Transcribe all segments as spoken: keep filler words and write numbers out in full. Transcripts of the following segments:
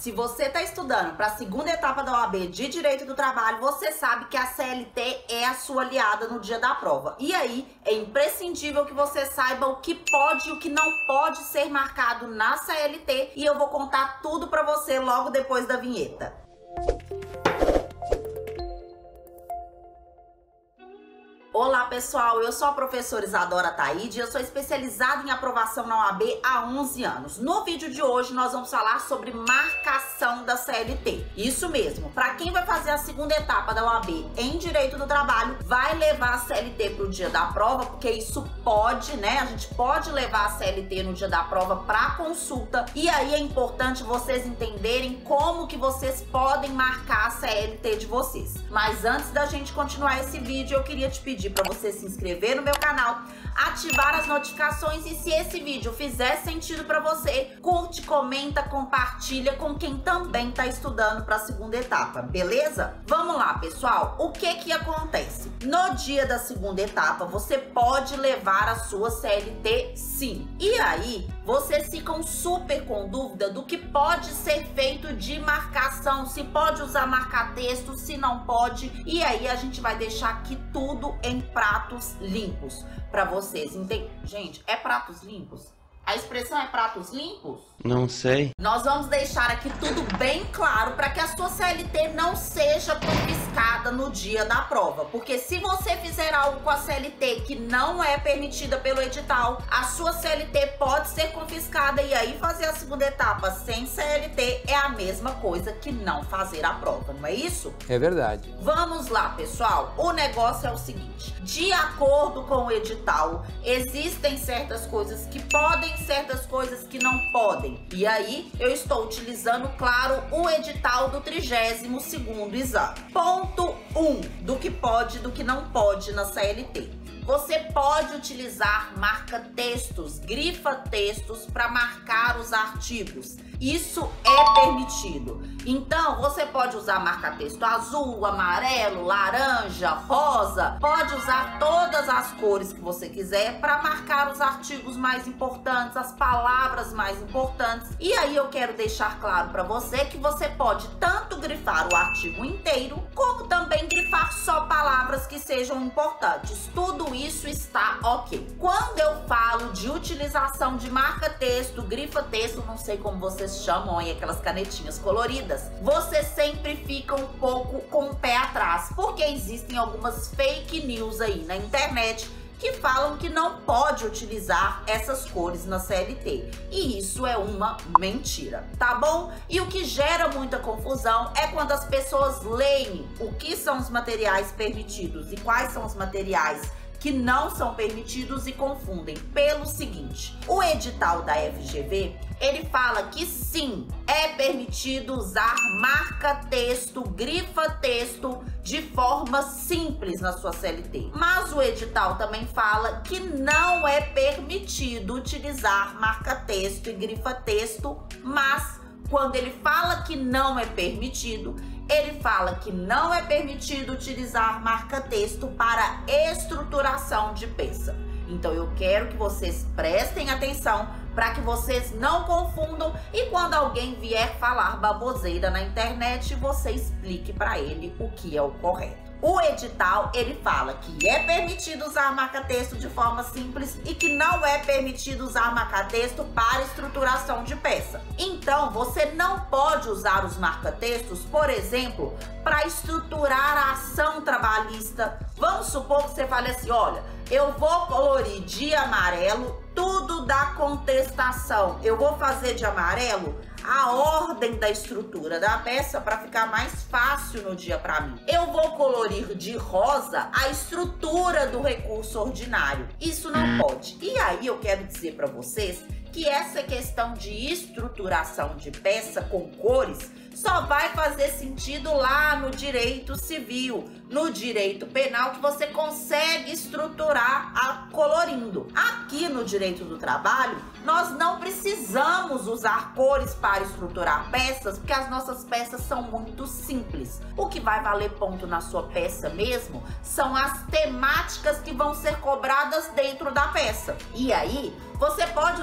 Se você está estudando para a segunda etapa da O A B de Direito do Trabalho, você sabe que a C L T é a sua aliada no dia da prova. E aí, é imprescindível que você saiba o que pode e o que não pode ser marcado na C L T. E eu vou contar tudo para você logo depois da vinheta. Olá pessoal, eu sou a professora Isadora Taide e eu sou especializada em aprovação na O A B há onze anos. No vídeo de hoje nós vamos falar sobre marcação da C L T. Isso mesmo, para quem vai fazer a segunda etapa da O A B em Direito do Trabalho, vai levar a C L T para o dia da prova, porque isso pode, né? A gente pode levar a C L T no dia da prova para consulta e aí é importante vocês entenderem como que vocês podem marcar a C L T de vocês. Mas antes da gente continuar esse vídeo, eu queria te pedir para você se inscrever no meu canal, ativar as notificações e se esse vídeo fizer sentido para você, curte, comenta, compartilha com quem também está estudando para a segunda etapa, beleza? Vamos lá, pessoal. O que que acontece? No dia da segunda etapa, você pode levar a sua C L T sim. E aí, vocês ficam super com dúvida do que pode ser feito de marcação, se pode usar marca-texto, se não pode. E aí a gente vai deixar aqui tudo em pratos limpos para vocês, entendem? Gente, é pratos limpos? A expressão é pratos limpos? Não sei. Nós vamos deixar aqui tudo bem claro para que a sua C L T não seja confiscada no dia da prova. Porque se você fizer algo com a C L T que não é permitida pelo edital, a sua C L T pode ser confiscada e aí fazer a segunda etapa sem C L T é a mesma coisa que não fazer a prova, não é isso? É verdade. Vamos lá, pessoal. O negócio é o seguinte. De acordo com o edital, existem certas coisas que podem, certas coisas que não podem. E aí, eu estou utilizando, claro, o edital do trigésimo segundo exame. Ponto um, do que pode e do que não pode na C L T. Você pode utilizar marca-textos, grifa-textos para marcar os artigos. Isso é permitido. Então, você pode usar marca-texto azul, amarelo, laranja, rosa. Pode usar todas as cores que você quiser para marcar os artigos mais importantes, as palavras mais importantes. E aí eu quero deixar claro para você que você pode tanto grifar o artigo inteiro, como também grifar só palavras que sejam importantes. Tudo isso está ok. Quando eu falo de utilização de marca-texto, grifa-texto, não sei como vocês chamam aí aquelas canetinhas coloridas, você sempre fica um pouco com o pé atrás, porque existem algumas fake news aí na internet que falam que não pode utilizar essas cores na C L T. E isso é uma mentira, tá bom? E o que gera muita confusão é quando as pessoas leem o que são os materiais permitidos e quais são os materiais que não são permitidos e confundem pelo seguinte: o edital da F G V, ele fala que sim, é permitido usar marca-texto, grifa-texto de forma simples na sua C L T. Mas o edital também fala que não é permitido utilizar marca-texto e grifa-texto, mas quando ele fala que não é permitido, ele fala que não é permitido utilizar marca-texto para estruturação de peça. Então eu quero que vocês prestem atenção para que vocês não confundam e quando alguém vier falar baboseira na internet, você explique para ele o que é o correto. O edital, ele fala que é permitido usar marca-texto de forma simples e que não é permitido usar marca-texto para estruturação de peça. Então, você não pode usar os marca-textos, por exemplo, para estruturar a ação trabalhista. Vamos supor que você fale assim, olha, eu vou colorir de amarelo tudo da contestação. Eu vou fazer de amarelo a ordem da estrutura da peça para ficar mais fácil no dia para mim. Eu vou colorir de rosa a estrutura do recurso ordinário. Isso não pode. E aí eu quero dizer para vocês que essa questão de estruturação de peça com cores só vai fazer sentido lá no direito civil, no direito penal, que você consegue estruturar a colorindo. Aqui no direito do trabalho, nós não precisamos usar cores para estruturar peças, porque as nossas peças são muito simples. O que vai valer ponto na sua peça mesmo são as temáticas que vão ser cobradas dentro da peça. E aí, você pode usar o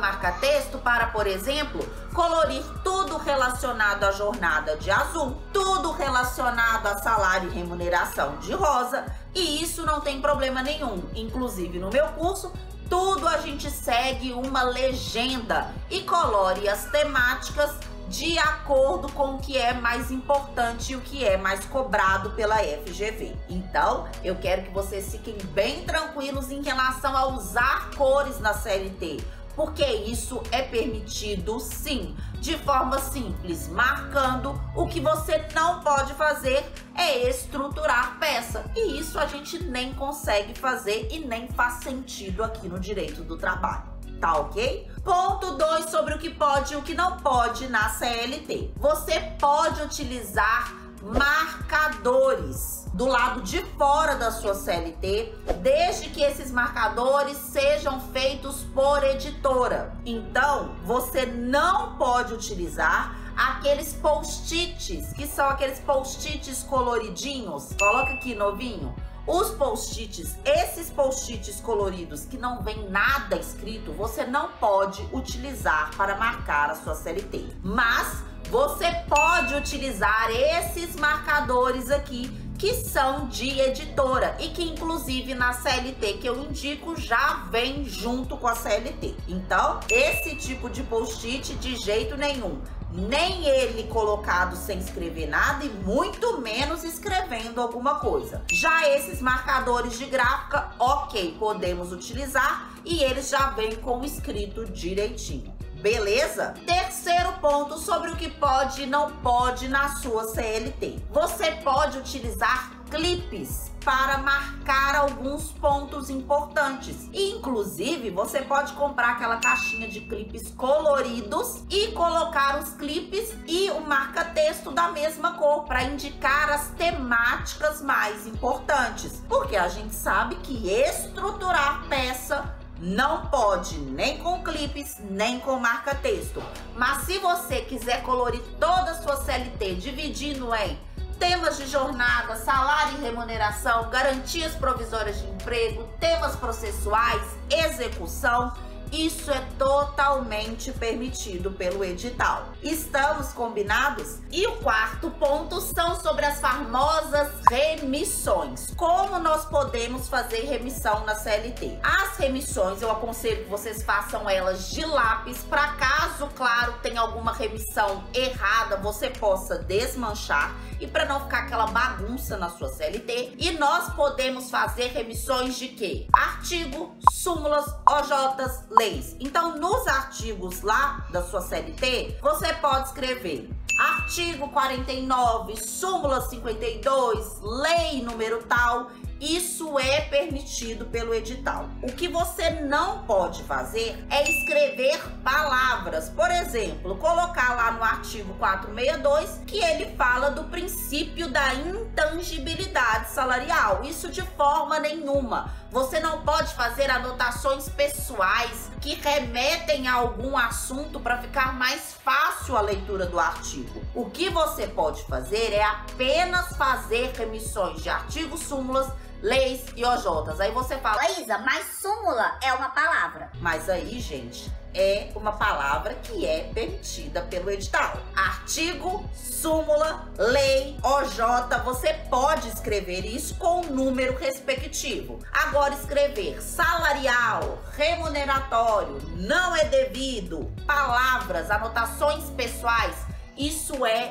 marca-texto para, por exemplo, colorir tudo relacionado à jornada de azul, tudo relacionado a salário e remuneração de rosa, e isso não tem problema nenhum. Inclusive, no meu curso, tudo a gente segue uma legenda e colore as temáticas de acordo com o que é mais importante e o que é mais cobrado pela F G V. Então, eu quero que vocês fiquem bem tranquilos em relação a usar cores na C L T, porque isso é permitido sim, de forma simples, marcando. O que você não pode fazer é estruturar peça, e isso a gente nem consegue fazer e nem faz sentido aqui no direito do trabalho. Tá ok? Ponto dois sobre o que pode e o que não pode na C L T. Você pode utilizar marcadores do lado de fora da sua C L T, desde que esses marcadores sejam feitos por editora. Então, você não pode utilizar aqueles post-its, que são aqueles post-its coloridinhos. Coloca aqui, novinho. Os post-its, esses post-its coloridos que não vem nada escrito, você não pode utilizar para marcar a sua C L T. Mas você pode utilizar esses marcadores aqui, que são de editora e que inclusive na C L T que eu indico já vem junto com a C L T. Então, esse tipo de post-it de jeito nenhum. Nem ele colocado sem escrever nada e muito menos escrevendo alguma coisa. Já esses marcadores de gráfica, ok, podemos utilizar e eles já vêm com o escrito direitinho. Beleza? Terceiro ponto sobre o que pode e não pode na sua C L T. Você pode utilizar clipes para marcar alguns pontos importantes. Inclusive, você pode comprar aquela caixinha de clipes coloridos e colocar os clipes e o marca-texto da mesma cor para indicar as temáticas mais importantes. Porque a gente sabe que estruturar peça não pode nem com clipes, nem com marca-texto. Mas se você quiser colorir toda a sua C L T dividindo em temas de jornada, salário e remuneração, garantias provisórias de emprego, temas processuais, execução, isso é totalmente permitido pelo edital. Estamos combinados? E o quarto ponto são sobre as famosas remissões. Como nós podemos fazer remissão na C L T? As remissões, eu aconselho que vocês façam elas de lápis, para caso, claro, tenha alguma remissão errada, você possa desmanchar e para não ficar aquela bagunça na sua C L T. E nós podemos fazer remissões de quê? Artigo, súmulas, O Js, leis. Então, nos artigos lá da sua C L T, você pode escrever artigo quarenta e nove, súmula cinquenta e dois, lei número tal. Isso é permitido pelo edital. O que você não pode fazer é escrever palavras. Por exemplo, colocar lá no artigo quatrocentos e sessenta e dois que ele fala do princípio da intangibilidade salarial. Isso de forma nenhuma. Você não pode fazer anotações pessoais que remetem a algum assunto para ficar mais fácil a leitura do artigo. O que você pode fazer é apenas fazer remissões de artigos, súmulas, leis e O Js. Aí você fala, Laísa, mas súmula é uma palavra. Mas aí, gente, é uma palavra que é permitida pelo edital. Artigo, súmula, lei, O J, você pode escrever isso com o número respectivo. Agora, escrever salarial, remuneratório, não é devido, palavras, anotações pessoais, isso é,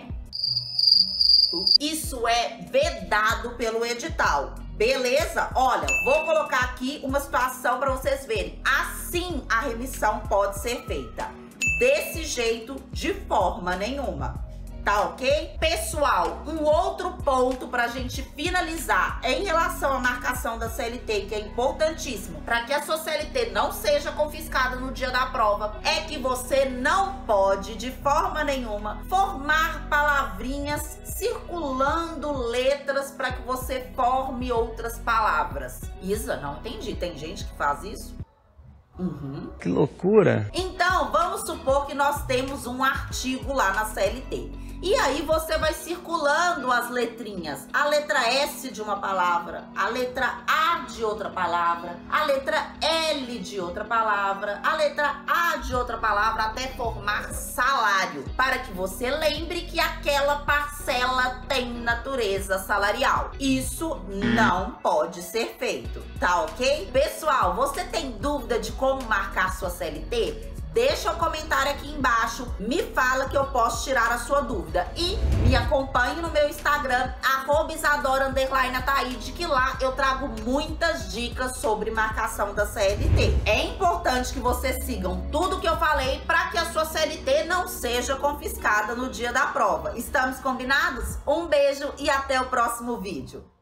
isso é vedado pelo edital. Beleza? Olha, vou colocar aqui uma situação para vocês verem. Assim a remissão pode ser feita. Desse jeito, de forma nenhuma. Tá ok? Pessoal, um outro ponto para a gente finalizar em relação à marcação da C L T, que é importantíssimo para que a sua C L T não seja confiscada no dia da prova, é que você não pode, de forma nenhuma, formar palavrinhas circulando letras para que você forme outras palavras. Isa, não entendi. Tem gente que faz isso? Uhum. Que loucura! Então, vamos supor que nós temos um artigo lá na C L T. E aí você vai circulando as letrinhas. A letra S de uma palavra, a letra A de outra palavra, a letra L de outra palavra, a letra A de outra palavra, até formar salário. Para que você lembre que aquela parcela tem natureza salarial. Isso não pode ser feito, tá ok? Pessoal, você tem dúvida de como marcar sua C L T? Deixa um comentário aqui embaixo, me fala que eu posso tirar a sua dúvida. E me acompanhe no meu Instagram, arroba Isadora underline Ataide, que lá eu trago muitas dicas sobre marcação da C L T. É importante que vocês sigam tudo que eu falei para que a sua C L T não seja confiscada no dia da prova. Estamos combinados? Um beijo e até o próximo vídeo.